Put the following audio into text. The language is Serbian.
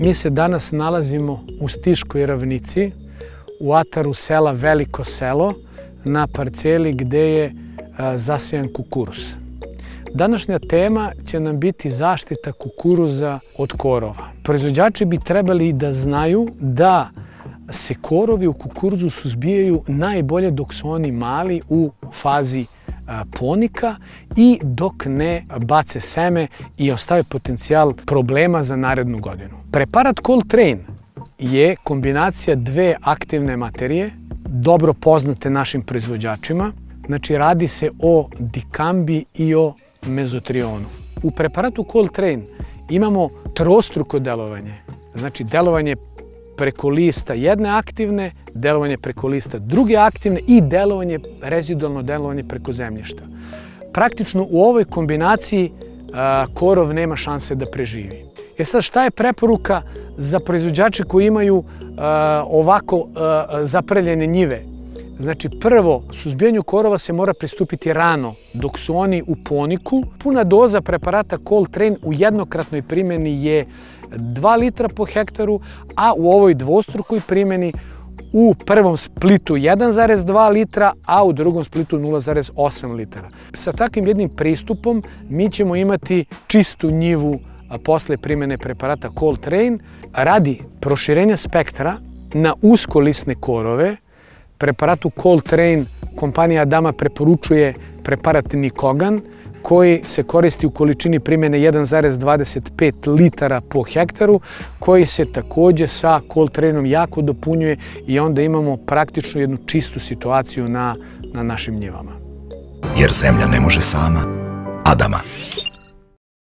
Mi se danas nalazimo u Stiškoj ravnici, u ataru sela Veliko Selo, na parceli gde je zasejan kukuruz. Današnja tema će nam biti zaštita kukuruza od korova. Proizvođači bi trebali da znaju da se korovi u kukuruzu suzbijaju najbolje dok su oni mali u fazi ponika i dok ne bace seme i ostave potencijal problema za narednu godinu. Preparat Coltrane je kombinacija dve aktivne materije, dobro poznate našim proizvođačima. Znači, radi se o dikambi i o mezotrionu. U preparatu Coltrane imamo trostruko delovanje. Znači, delovanje preko lista jedne aktivne, delovanje preko lista druge aktivne i rezidualno delovanje preko zemljišta. Praktično u ovoj kombinaciji korov nema šanse da preživi. Sad, šta je preporuka za proizvođače koji imaju ovako zaprljene njive? Znači, prvo, suzbijanju korova se mora pristupiti rano, dok su oni u poniku. Puna doza preparata Coltrane u jednokratnoj primjeni je 2 litra po hektaru, a u ovoj dvostrukoj primjeni u prvom splitu 1,2 litra, a u drugom splitu 0,8 litara. Sa takvim jednim pristupom mi ćemo imati čistu njivu posle primjene preparata Coltrane. Radi proširenja spektra na uskolisne korove, preparatu Coltrane kompanija Adama preporučuje preparat Nikogan, koji se koristi u količini primjene 1,25 litara po hektaru, koji se takođe sa Coltraneom jako dopunjuje i onda imamo praktično jednu čistu situaciju na našim njivama. Jer zemlja ne može sama, Adama.